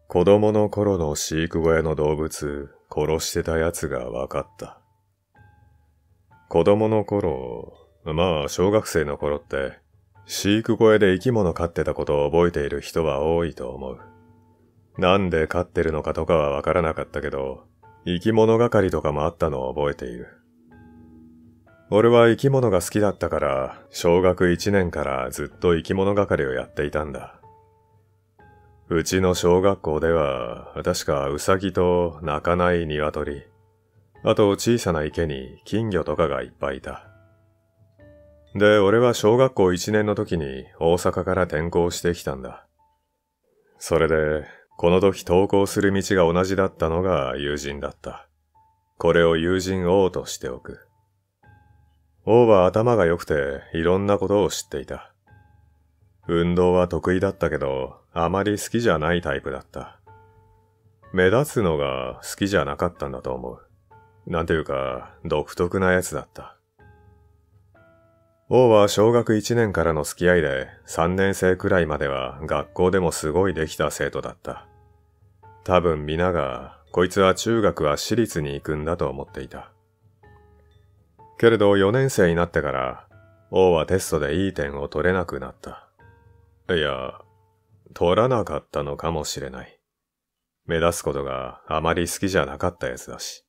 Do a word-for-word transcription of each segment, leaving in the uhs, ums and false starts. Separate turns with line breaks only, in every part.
子供の頃の飼育小屋の動物殺してたやつが分かった。子供の頃、まあ小学生の頃って飼育小屋で生き物飼ってたことを覚えている人は多いと思う。なんで飼ってるのかとかは分からなかったけど、生き物係とかもあったのを覚えている。俺は生き物が好きだったから小学いちねんからずっと生き物係をやっていたんだ。うちの小学校では、確かウサギと鳴かない鶏、あと小さな池に金魚とかがいっぱいいた。で、俺は小学校いちねんの時に大阪から転校してきたんだ。それで、この時登校する道が同じだったのが友人だった。これを友人王としておく。王は頭が良くていろんなことを知っていた。運動は得意だったけど、あまり好きじゃないタイプだった。目立つのが好きじゃなかったんだと思う。なんていうか、独特なやつだった。王は小学いちねんからの付き合いでさんねん生くらいまでは学校でもすごいできた生徒だった。多分皆が、こいつは中学は私立に行くんだと思っていた。けれどよねん生になってから、王はテストでいい点を取れなくなった。いや、取らなかったのかもしれない。目立つことがあまり好きじゃなかったやつだし。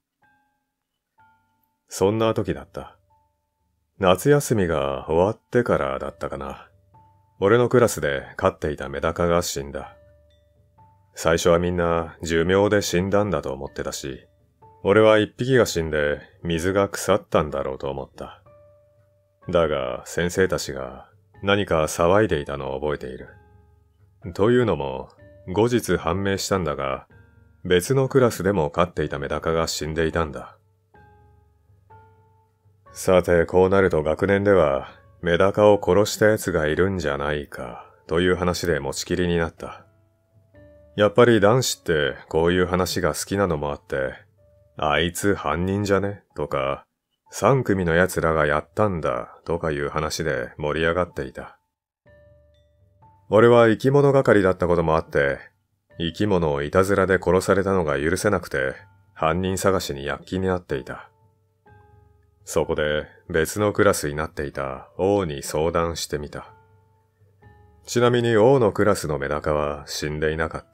そんな時だった。夏休みが終わってからだったかな。俺のクラスで飼っていたメダカが死んだ。最初はみんな寿命で死んだんだと思ってたし、俺は一匹が死んで水が腐ったんだろうと思った。だが先生たちが何か騒いでいたのを覚えている。というのも、後日判明したんだが、別のクラスでも飼っていたメダカが死んでいたんだ。さて、こうなると学年では、メダカを殺した奴がいるんじゃないか、という話で持ちきりになった。やっぱり男子ってこういう話が好きなのもあって、あいつ犯人じゃねとか、三組の奴らがやったんだとかいう話で盛り上がっていた。俺は生き物係だったこともあって、生き物をいたずらで殺されたのが許せなくて、犯人探しに躍起になっていた。そこで別のクラスになっていた王に相談してみた。ちなみに王のクラスのメダカは死んでいなかった。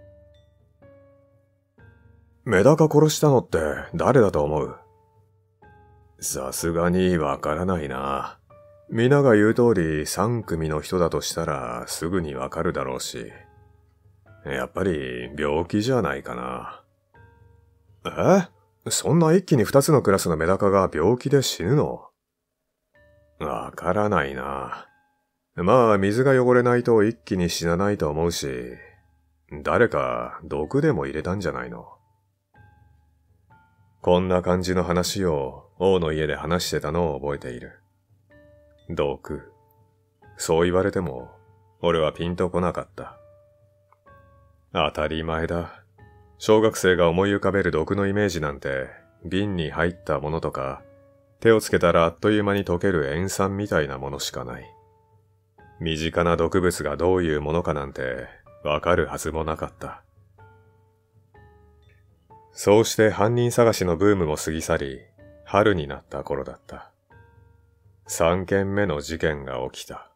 メダカ殺したのって誰だと思う？さすがにわからないな。皆が言う通り三組の人だとしたらすぐにわかるだろうし。やっぱり病気じゃないかな。え？そんな一気に二つのクラスのメダカが病気で死ぬの？わからないな。まあ水が汚れないと一気に死なないと思うし、誰か毒でも入れたんじゃないの。こんな感じの話を王の家で話してたのを覚えている。毒。そう言われても、俺はピンとこなかった。当たり前だ。小学生が思い浮かべる毒のイメージなんて、瓶に入ったものとか、手をつけたらあっという間に溶ける塩酸みたいなものしかない。身近な毒物がどういうものかなんて、わかるはずもなかった。そうして犯人探しのブームも過ぎ去り、春になった頃だった。三件目の事件が起きた。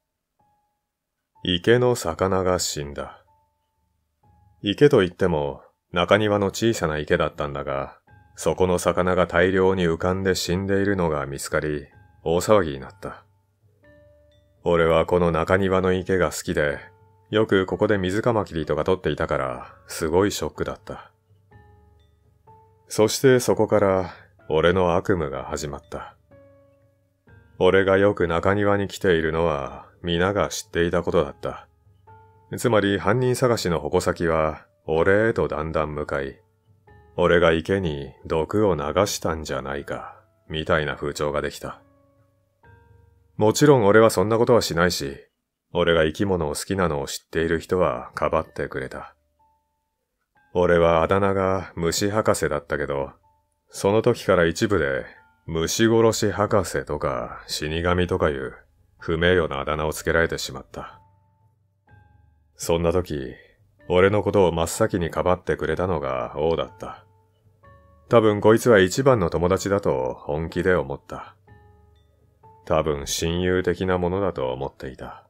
池の魚が死んだ。池といっても中庭の小さな池だったんだが、そこの魚が大量に浮かんで死んでいるのが見つかり、大騒ぎになった。俺はこの中庭の池が好きで、よくここで水カマキリとか取っていたから、すごいショックだった。そしてそこから俺の悪夢が始まった。俺がよく中庭に来ているのは皆が知っていたことだった。つまり犯人探しの矛先は俺へとだんだん向かい、俺が池に毒を流したんじゃないか、みたいな風潮ができた。もちろん俺はそんなことはしないし、俺が生き物を好きなのを知っている人はかばってくれた。俺はあだ名が虫博士だったけど、その時から一部で虫殺し博士とか死神とかいう不名誉なあだ名をつけられてしまった。そんな時、 俺のことを真っ先にかばってくれたのが王だった。多分こいつは一番の友達だと本気で思った。多分親友的なものだと思っていた。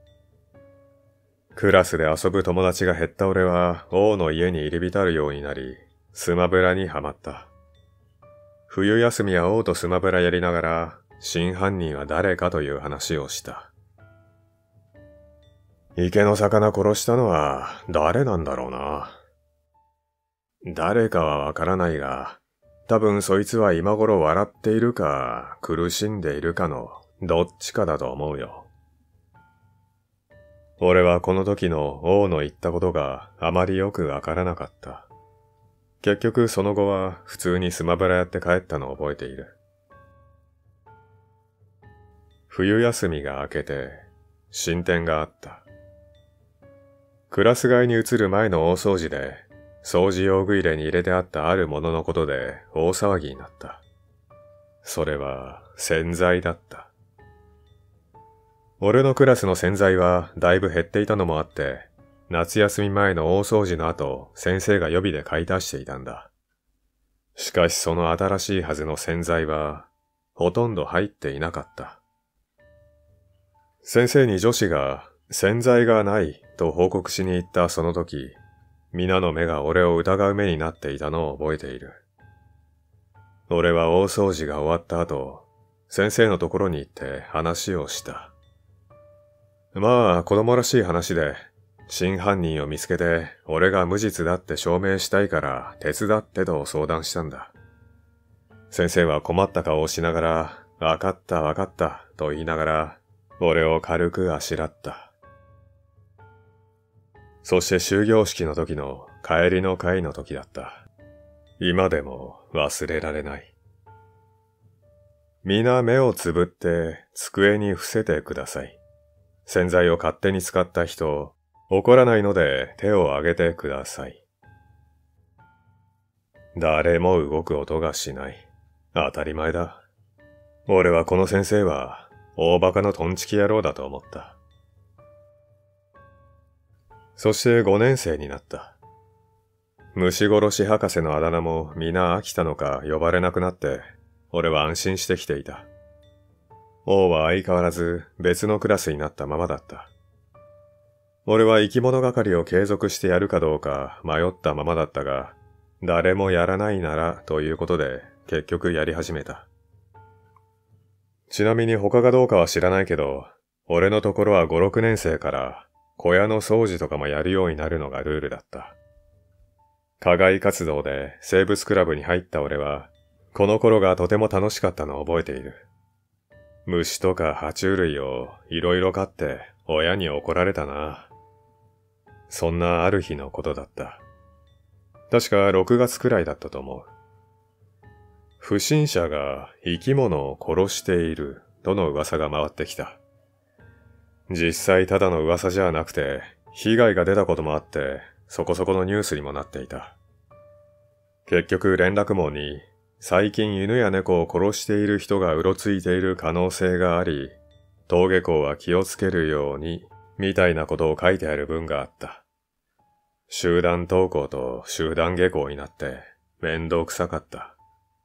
クラスで遊ぶ友達が減った俺は王の家に入り浸るようになり、スマブラにはまった。冬休みは王とスマブラやりながら、真犯人は誰かという話をした。池の魚殺したのは誰なんだろうな。誰かはわからないが、多分そいつは今頃笑っているか苦しんでいるかのどっちかだと思うよ。俺はこの時の王の言ったことがあまりよくわからなかった。結局その後は普通にスマブラやって帰ったのを覚えている。冬休みが明けて進展があった。クラス替えに移る前の大掃除で掃除用具入れに入れてあったあるもののことで大騒ぎになった。それは洗剤だった。俺のクラスの洗剤はだいぶ減っていたのもあって、夏休み前の大掃除の後、先生が予備で買い足していたんだ。しかしその新しいはずの洗剤は、ほとんど入っていなかった。先生に女子が洗剤がないと報告しに行ったその時、皆の目が俺を疑う目になっていたのを覚えている。俺は大掃除が終わった後、先生のところに行って話をした。まあ子供らしい話で、真犯人を見つけて俺が無実だって証明したいから手伝ってと相談したんだ。先生は困った顔をしながら、わかったわかったと言いながら、俺を軽くあしらった。そして終業式の時の帰りの会の時だった。今でも忘れられない。皆目をつぶって机に伏せてください。洗剤を勝手に使った人、怒らないので手を挙げてください。誰も動く音がしない。当たり前だ。俺はこの先生は大バカのトンチキ野郎だと思った。そしてごねん生になった。虫殺し博士のあだ名も皆飽きたのか呼ばれなくなって、俺は安心してきていた。王は相変わらず別のクラスになったままだった。俺は生き物係を継続してやるかどうか迷ったままだったが、誰もやらないならということで結局やり始めた。ちなみに他がどうかは知らないけど、俺のところはご、ろくねん生から小屋の掃除とかもやるようになるのがルールだった。課外活動で生物クラブに入った俺は、この頃がとても楽しかったのを覚えている。虫とか爬虫類をいろいろ飼って親に怒られたな。そんなある日のことだった。確かろくがつくらいだったと思う。不審者が生き物を殺しているとの噂が回ってきた。実際ただの噂じゃなくて、被害が出たこともあって、そこそこのニュースにもなっていた。結局連絡網に、最近犬や猫を殺している人がうろついている可能性があり、登下校は気をつけるように、みたいなことを書いてある文があった。集団登校と集団下校になって、面倒くさかった。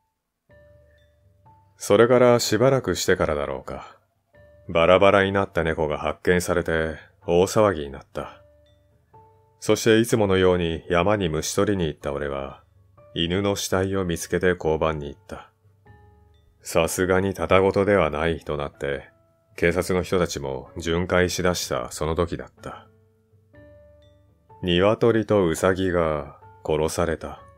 それからしばらくしてからだろうか。バラバラになった猫が発見されて、大騒ぎになった。そしていつものように山に虫取りに行った俺は、犬の死体を見つけて交番に行った。さすがにただごとではないとなって、警察の人たちも巡回しだしたその時だった。鶏とウサギが殺された。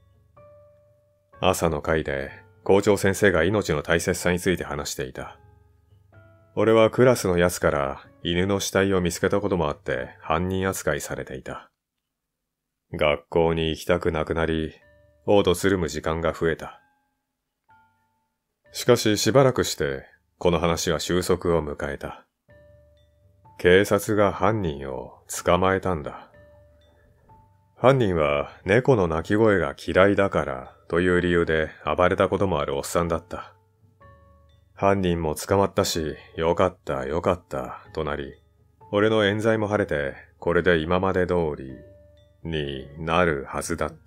朝の会で校長先生が命の大切さについて話していた。俺はクラスのやつから犬の死体を見つけたこともあって犯人扱いされていた。学校に行きたくなくなり、王とつるむ時間が増えた。しかししばらくして、この話は収束を迎えた。警察が犯人を捕まえたんだ。犯人は猫の鳴き声が嫌いだからという理由で暴れたこともあるおっさんだった。犯人も捕まったし、よかったよかったとなり、俺の冤罪も晴れて、これで今まで通りになるはずだった。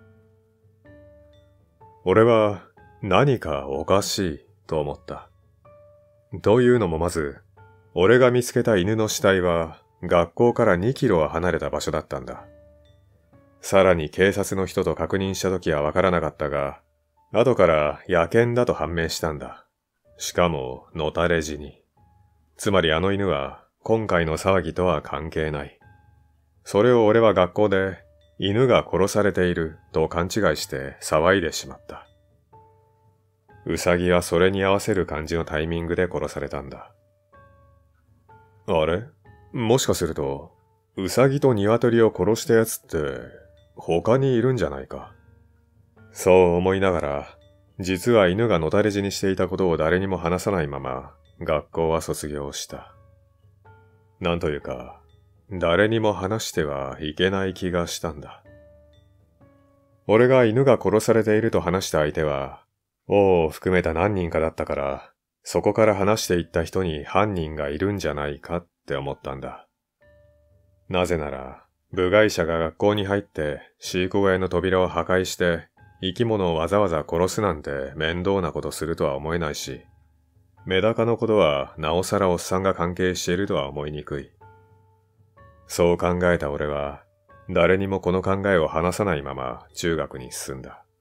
俺は何かおかしいと思った。というのもまず、俺が見つけた犬の死体は学校からにキロは離れた場所だったんだ。さらに警察の人と確認したときはわからなかったが、後から野犬だと判明したんだ。しかものたれ死に。つまりあの犬は今回の騒ぎとは関係ない。それを俺は学校で犬が殺されていると勘違いして騒いでしまった。ウサギはそれに合わせる感じのタイミングで殺されたんだ。あれ？もしかすると、ウサギとニワトリを殺したやつって他にいるんじゃないか。そう思いながら、実は犬がのたれ死にしていたことを誰にも話さないまま学校は卒業した。なんというか、誰にも話してはいけない気がしたんだ。俺が犬が殺されていると話した相手は、王を含めた何人かだったから、そこから話していった人に犯人がいるんじゃないかって思ったんだ。なぜなら、部外者が学校に入って飼育小屋の扉を破壊して生き物をわざわざ殺すなんて面倒なことするとは思えないし、メダカのことはなおさらおっさんが関係しているとは思いにくい。そう考えた俺は、誰にもこの考えを話さないまま中学に進んだ。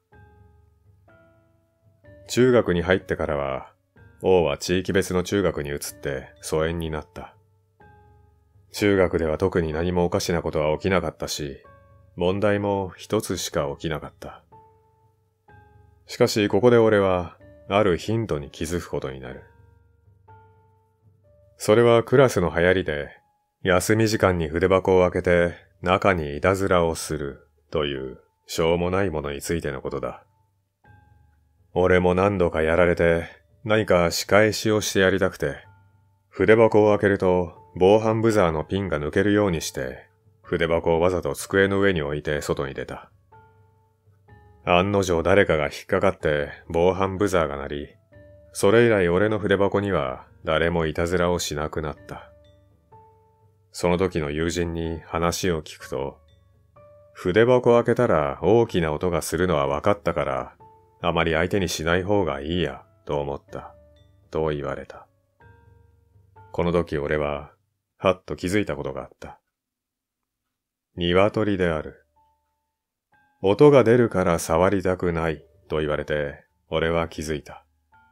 中学に入ってからは、王は地域別の中学に移って疎遠になった。中学では特に何もおかしなことは起きなかったし、問題も一つしか起きなかった。しかしここで俺は、あるヒントに気づくことになる。それはクラスの流行りで、休み時間に筆箱を開けて中にいたずらをするというしょうもないものについてのことだ。俺も何度かやられて何か仕返しをしてやりたくて、筆箱を開けると防犯ブザーのピンが抜けるようにして筆箱をわざと机の上に置いて外に出た。案の定誰かが引っかかって防犯ブザーが鳴り、それ以来俺の筆箱には誰もいたずらをしなくなった。その時の友人に話を聞くと、筆箱を開けたら大きな音がするのは分かったから、あまり相手にしない方がいいや、と思った、と言われた。この時俺は、はっと気づいたことがあった。鶏である。音が出るから触りたくない、と言われて、俺は気づいた。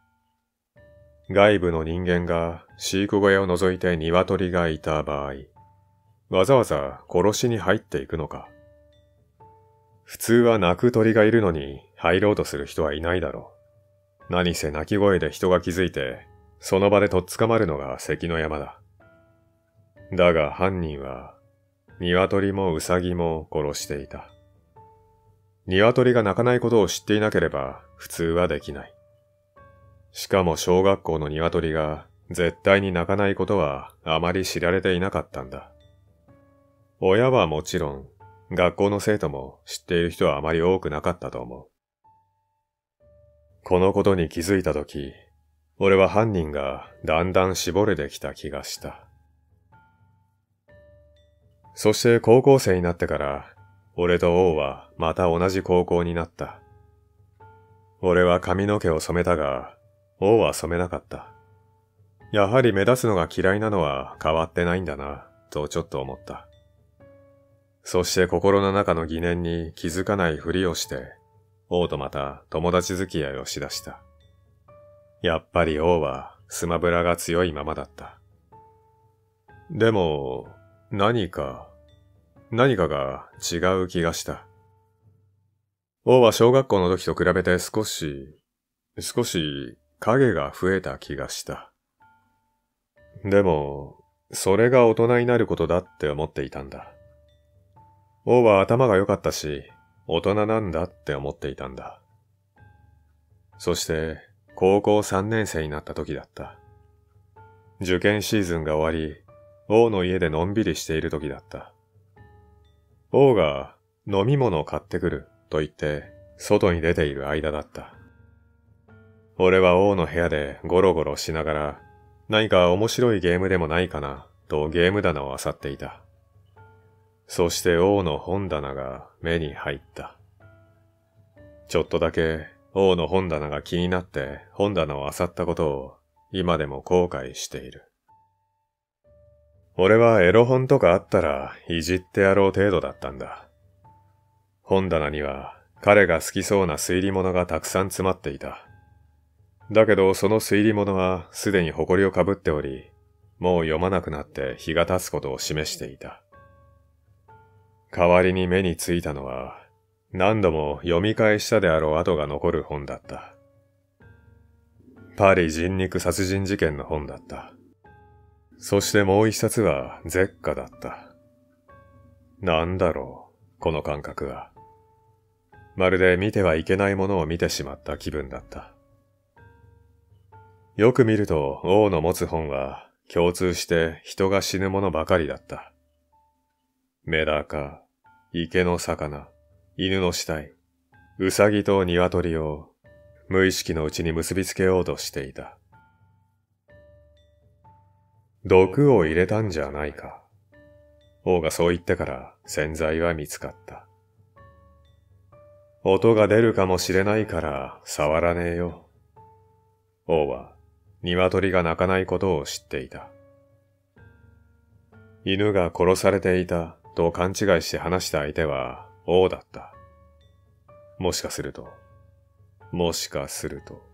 外部の人間が飼育小屋を覗いて鶏がいた場合、わざわざ殺しに入っていくのか。普通は鳴く鳥がいるのに入ろうとする人はいないだろう。何せ鳴き声で人が気づいて、その場でとっ捕まるのが関の山だ。だが犯人は、鶏もウサギも殺していた。鶏が鳴かないことを知っていなければ普通はできない。しかも小学校の鶏が絶対に鳴かないことはあまり知られていなかったんだ。親はもちろん、学校の生徒も知っている人はあまり多くなかったと思う。このことに気づいたとき、俺は犯人がだんだん絞れてきた気がした。そして高校生になってから、俺と王はまた同じ高校になった。俺は髪の毛を染めたが、王は染めなかった。やはり目立つのが嫌いなのは変わってないんだな、とちょっと思った。そして心の中の疑念に気づかないふりをして、王とまた友達付き合いをしだした。やっぱり王はスマブラが強いままだった。でも、何か、何かが違う気がした。王は小学校の時と比べて少し、少し影が増えた気がした。でも、それが大人になることだって思っていたんだ。王は頭が良かったし、大人なんだって思っていたんだ。そして、高校さんねん生になった時だった。受験シーズンが終わり、王の家でのんびりしている時だった。王が飲み物を買ってくると言って、外に出ている間だった。俺は王の部屋でゴロゴロしながら、何か面白いゲームでもないかな、とゲーム棚を漁っていた。 そして王の本棚が目に入った。ちょっとだけ王の本棚が気になって本棚を漁ったことを今でも後悔している。俺はエロ本とかあったらいじってやろう程度だったんだ。本棚には彼が好きそうな推理物がたくさん詰まっていた。だけどその推理物はすでに埃をかぶっており、もう読まなくなって日が経つことを示していた。代わりに目についたのは、何度も読み返したであろう跡が残る本だった。パリ人肉殺人事件の本だった。そしてもう一冊は絶歌だった。なんだろう、この感覚は。まるで見てはいけないものを見てしまった気分だった。よく見ると王の持つ本は共通して人が死ぬものばかりだった。メダカ、池の魚、犬の死体、ウサギと鶏を無意識のうちに結びつけようとしていた。毒を入れたんじゃないか。王がそう言ってから洗剤は見つかった。音が出るかもしれないから触らねえよ。王は鶏が鳴かないことを知っていた。犬が殺されていたと勘違いして話した相手は王だった。もしかすると、もしかすると。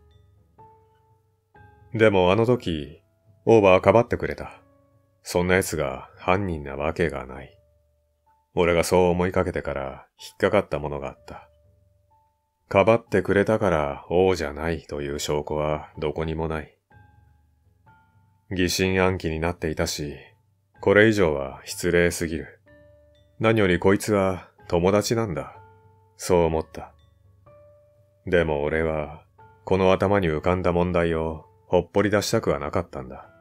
でもあの時、王はかばってくれた。そんな奴が犯人なわけがない。俺がそう思いかけてから引っかかったものがあった。かばってくれたから王じゃないという証拠はどこにもない。疑心暗鬼になっていたし、これ以上は失礼すぎる。何よりこいつは友達なんだ。そう思った。でも俺は、この頭に浮かんだ問題をほっぽり出したくはなかったんだ。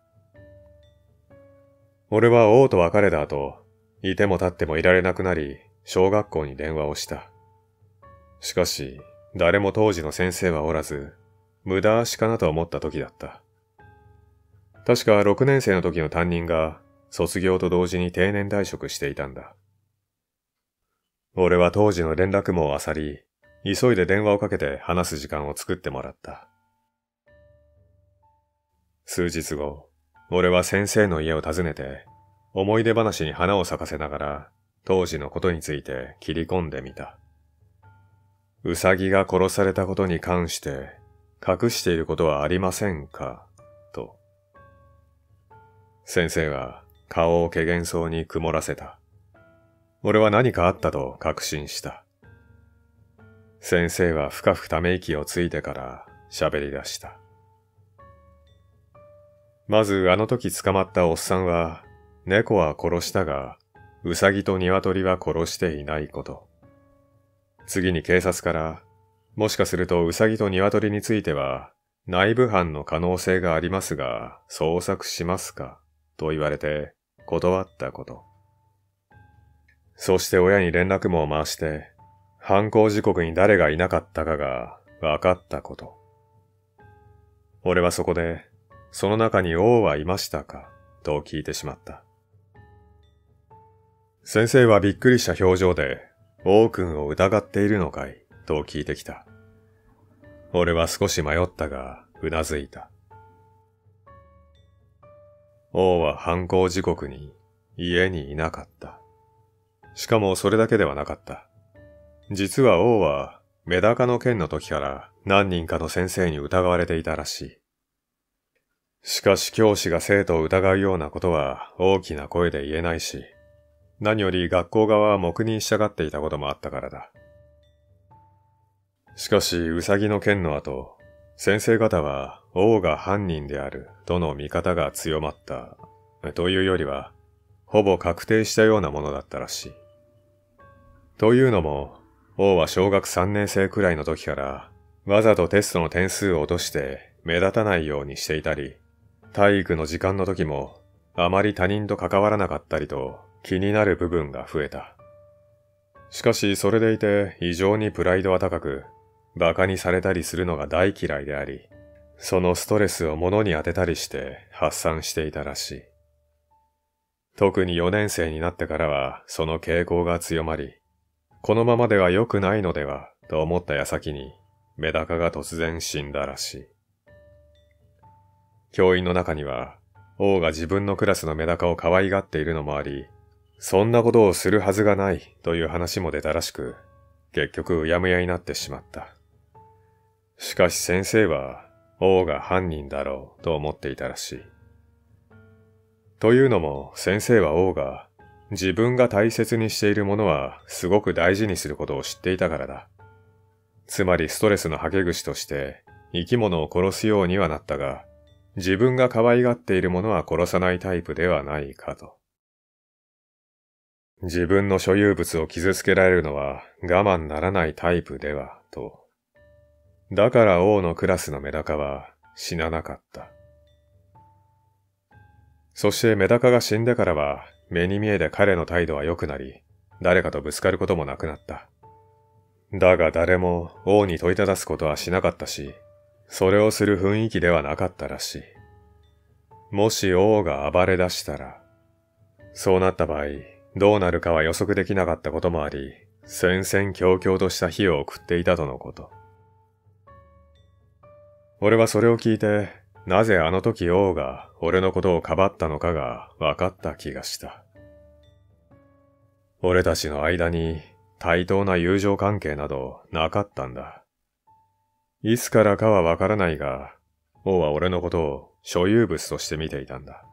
俺は王と別れた後、いても立ってもいられなくなり、小学校に電話をした。しかし、誰も当時の先生はおらず、無駄足かなと思った時だった。確かろくねん生の時の担任が、卒業と同時に定年退職していたんだ。俺は当時の連絡網を漁り、急いで電話をかけて話す時間を作ってもらった。数日後、俺は先生の家を訪ねて、思い出話に花を咲かせながら、当時のことについて切り込んでみた。ウサギが殺されたことに関して、隠していることはありませんかと。先生は顔を怪げそうに曇らせた。俺は何かあったと確信した。先生は深くため息をついてから喋り出した。まずあの時捕まったおっさんは、猫は殺したが、ウサギと鶏は殺していないこと。次に警察から、もしかするとウサギと鶏については、内部犯の可能性がありますが、捜索しますかと言われて、断ったこと。そして親に連絡網を回して、犯行時刻に誰がいなかったかが分かったこと。俺はそこで、その中に王はいましたかと聞いてしまった。先生はびっくりした表情で、王くんを疑っているのかいと聞いてきた。俺は少し迷ったが、うなずいた。王は犯行時刻に家にいなかった。しかもそれだけではなかった。実は王はメダカの件の時から何人かの先生に疑われていたらしい。しかし教師が生徒を疑うようなことは大きな声で言えないし、何より学校側は黙認したがっていたこともあったからだ。しかしウサギの件の後、先生方は王が犯人であるとの見方が強まったというよりは、ほぼ確定したようなものだったらしい。というのも、王は小学さんねん生くらいの時から、わざとテストの点数を落として目立たないようにしていたり、体育の時間の時もあまり他人と関わらなかったりと気になる部分が増えた。しかしそれでいて異常にプライドは高く、馬鹿にされたりするのが大嫌いであり、そのストレスを物に当てたりして発散していたらしい。 特によねん生になってからはその傾向が強まり、このままでは良くないのではと思った矢先にメダカが突然死んだらしい。教員の中には王が自分のクラスのメダカを可愛がっているのもあり、そんなことをするはずがないという話も出たらしく、結局うやむやになってしまった。しかし先生は王が犯人だろうと思っていたらしい。というのも先生は王が自分が大切にしているものはすごく大事にすることを知っていたからだ。つまりストレスのはけ口として生き物を殺すようにはなったが、自分が可愛がっているものは殺さないタイプではないかと。自分の所有物を傷つけられるのは我慢ならないタイプではと。だから王のクラスのメダカは死ななかった。そしてメダカが死んでからは目に見えて彼の態度は良くなり、誰かとぶつかることもなくなった。だが誰も王に問いただすことはしなかったし、それをする雰囲気ではなかったらしい。もし王が暴れ出したら、そうなった場合、どうなるかは予測できなかったこともあり、戦々恐々とした日を送っていたとのこと。俺はそれを聞いて、なぜあの時王が俺のことをかばったのかが分かった気がした。俺たちの間に対等な友情関係などなかったんだ。いつからかは分からないが、王は俺のことを所有物として見ていたんだ。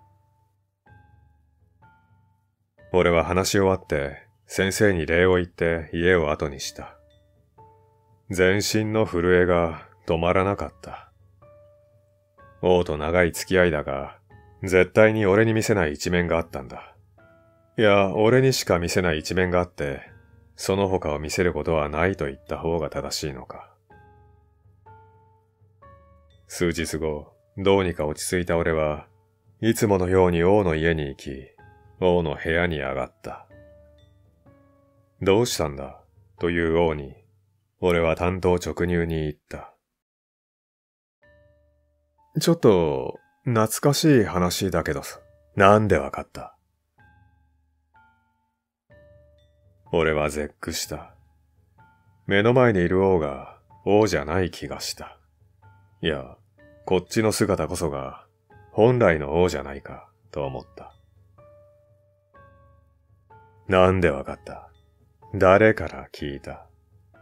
俺は話し終わって先生に礼を言って家を後にした。全身の震えが止まらなかった。王と長い付き合いだが、絶対に俺に見せない一面があったんだ。いや、俺にしか見せない一面があって、その他を見せることはないと言った方が正しいのか。数日後、どうにか落ち着いた俺は、いつものように王の家に行き、王の部屋に上がった。どうしたんだという王に、俺は単刀直入に言った。ちょっと、懐かしい話だけどさ、なんでわかった？俺は絶句した。目の前にいる王が王じゃない気がした。いや、こっちの姿こそが本来の王じゃないかと思った。なんでわかった？誰から聞いた？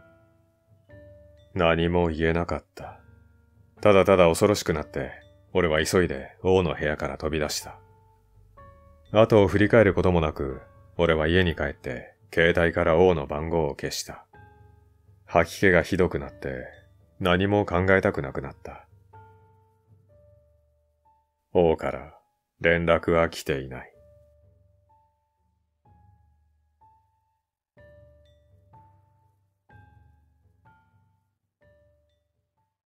何も言えなかった。ただただ恐ろしくなって、俺は急いで王の部屋から飛び出した。後を振り返ることもなく、俺は家に帰って携帯から王の番号を消した。吐き気がひどくなって何も考えたくなくなった。王から連絡は来ていない。